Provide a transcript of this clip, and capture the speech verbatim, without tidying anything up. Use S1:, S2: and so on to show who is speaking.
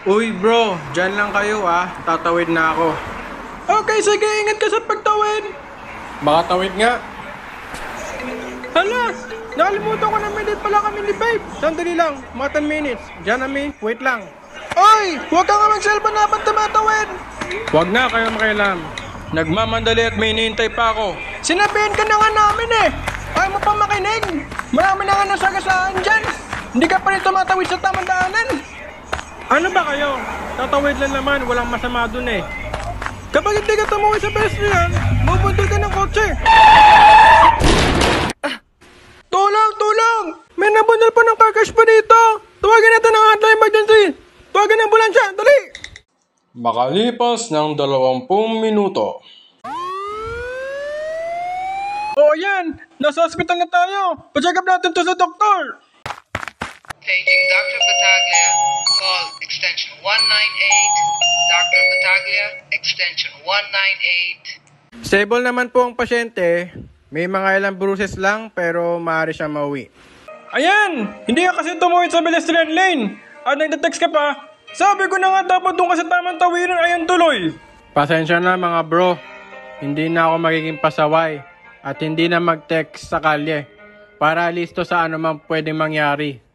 S1: Uy bro, dyan lang kayo ah. Tatawid na ako. Okay, sige, ingat ka sa pagtawid. Makatawid nga. Hala, nakalimutan ko na may date pala kami ni babe. Sandali lang, mga ten minutes. Diyan ami, wait lang. Oy, huwag ka nga mag-cellphone na habang tumatawid. Huwag na kayo makialam. Nagmamandali at may hinihintay pa ako. Sinabihin ka na nga namin eh. Ayaw mo pa makinig. Marami na nga nasagasaan dyan. Hindi ka pa rin tumatawid sa tamang daanan. Ano ba kayo? Tatawid lang naman, walang masama dun eh. Kapag hindi ka tumawid sa pedestrian, mabundol ka ng kotse. Ah. Tulong! Tulong! May nabundol po ng car crash pa dito. Tawagin natin ang hotline emergency. Tawagin ang ambulansya, dali! Makalipas ng dalawampung minuto. O yan! Nasa hospital na tayo! Pa-check up natin to sa doktor!
S2: Paging Doctor Battaglia, call extension one nine eight. Doctor Battaglia, extension one nine eight.
S1: Stable naman po ang pasyente. May mga ilang bruises lang pero maaari siya mauwi. Ayan! Hindi ka kasi tumawid sa pedestrian lane! At nagda-text ka pa, sabi ko na nga dapat doon ka sa tamang tawiran, ayan tuloy! Pasensya na mga bro. Hindi na ako magiging pasaway at hindi na mag-text sa kalye para listo sa anumang pwedeng mangyari.